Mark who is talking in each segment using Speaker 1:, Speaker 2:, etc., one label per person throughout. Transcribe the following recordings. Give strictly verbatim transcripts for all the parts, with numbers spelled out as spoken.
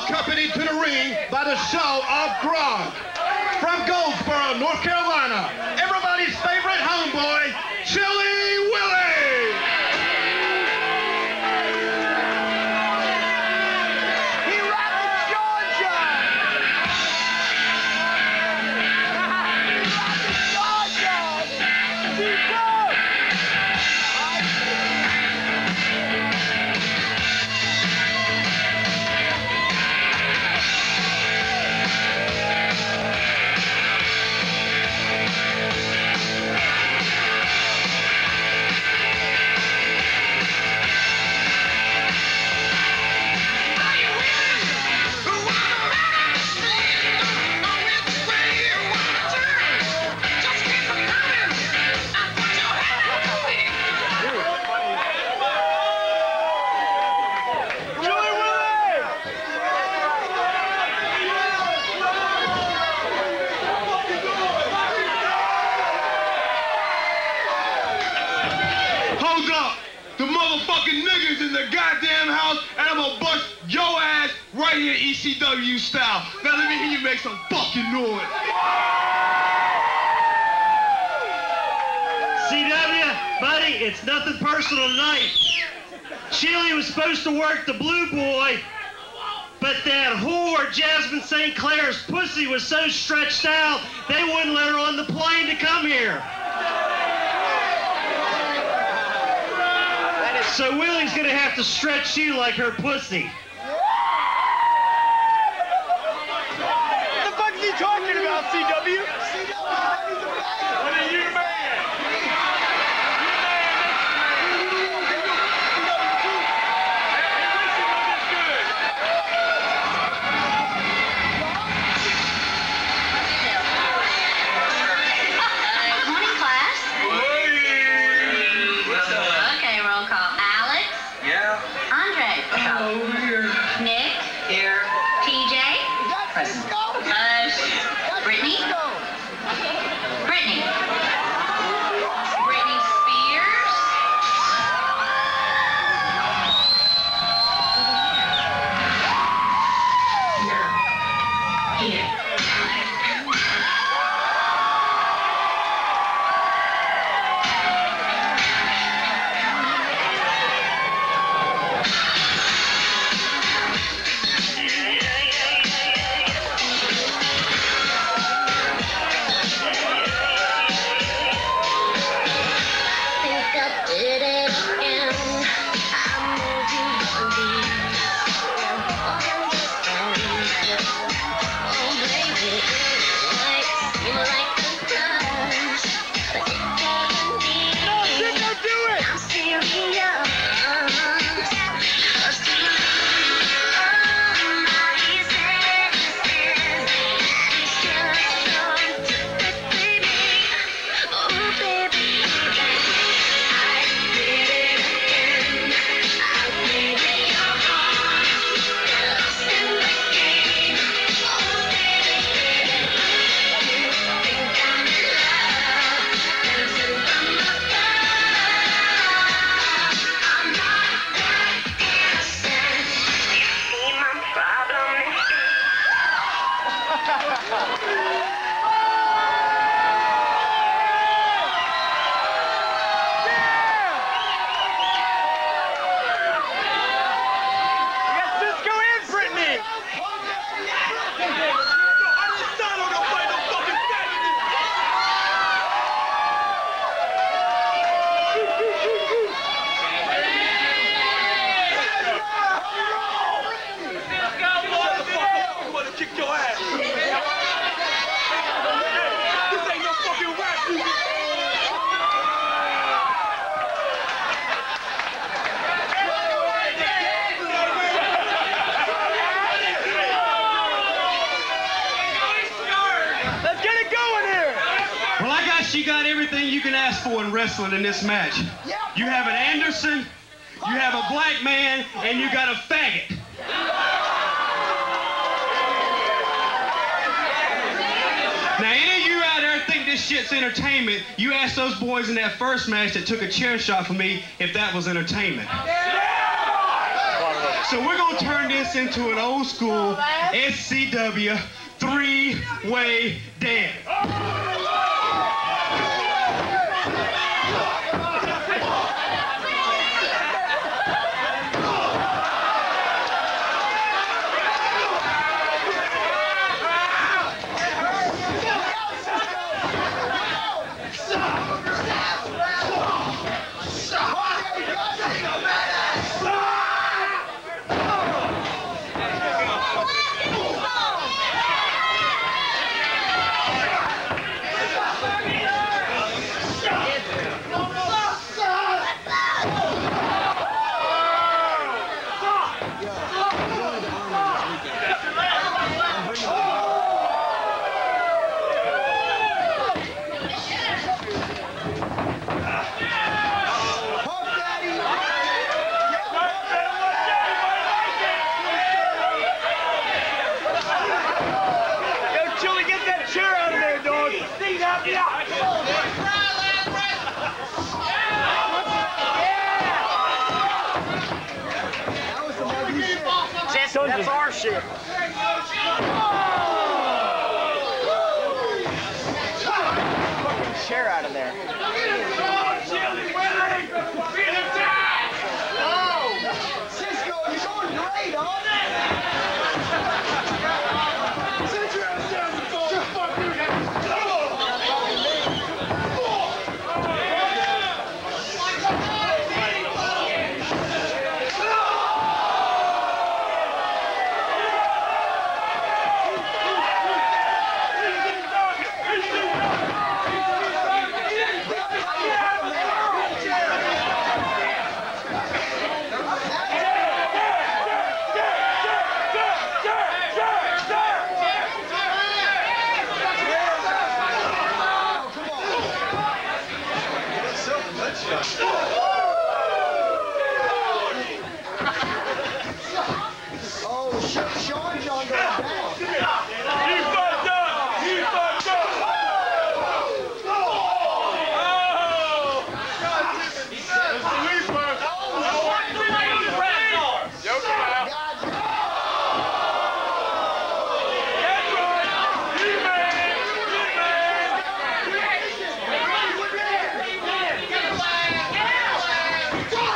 Speaker 1: accompanied to the ring by the show of Grog. From Goldsboro, North Carolina, everybody's favorite homeboy, Chili Willy!
Speaker 2: He rockin' Georgia! He rockin' Georgia! Keep up!
Speaker 1: The motherfucking niggas in the goddamn house, and I'm gonna bust your ass right here E C W style. Now let me hear you make some fucking noise.
Speaker 3: C W, buddy, it's nothing personal tonight. Chili was supposed to work the Blue Boy, but that whore, Jasmine Saint Clair's pussy was so stretched out, they wouldn't let her on the plane to come here. So Willy's gonna have to stretch you like her pussy.
Speaker 2: What the fuck is he talking about, C W? What are you, man?
Speaker 1: You got everything you can ask for in wrestling in this match. You have an Anderson, you have a black man, and you got a faggot. Now, any of you out there think this shit's entertainment, you ask those boys in that first match that took a chair shot from me if that was entertainment. So we're gonna turn this into an old school S C W three-way dance.
Speaker 2: That's our shit. Fucking chair out of there. Oh! Cisco, you're going great, huh? Sit your ass down and go. Fuck you. Oh, shit, Sean's on the back. He fucked up! He fucked up! Oh! He said, it's the lead first. Yoke him out. That's right! He man! He man! Get away! Get away!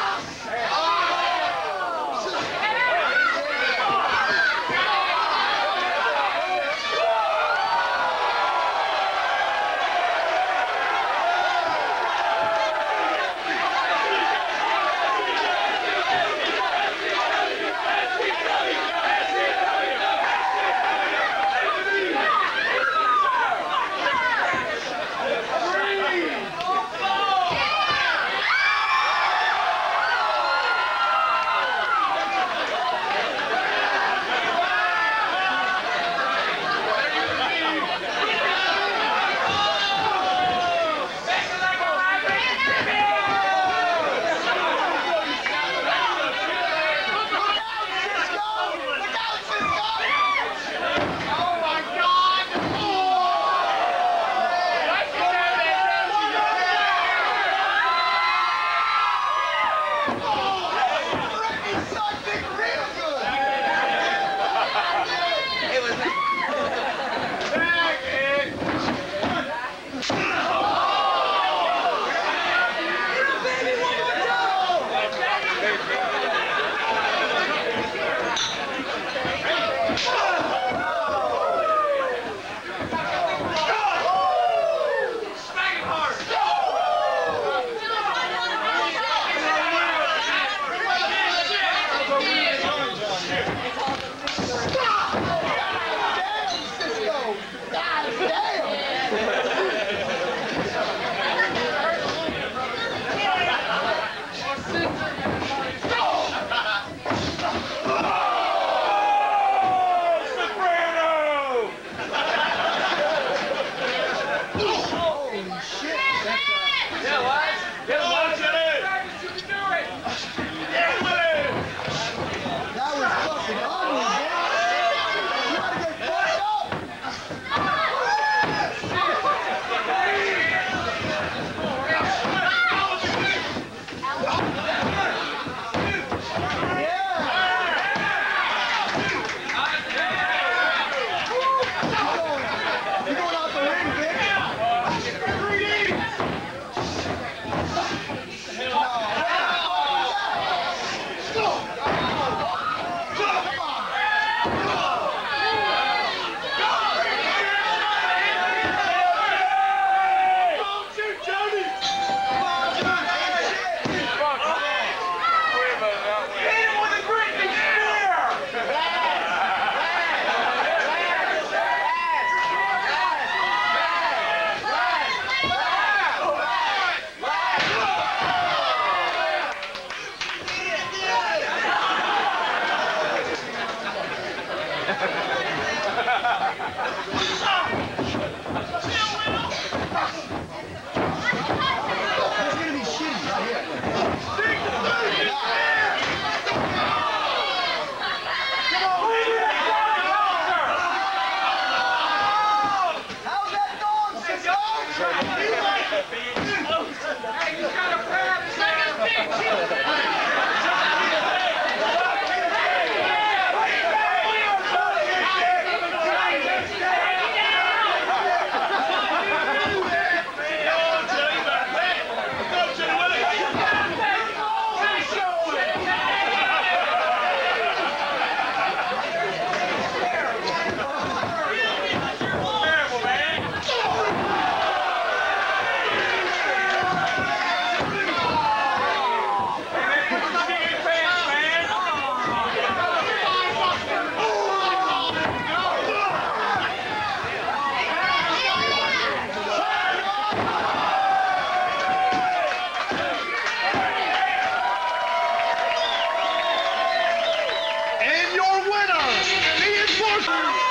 Speaker 1: And your winner, the enforcer.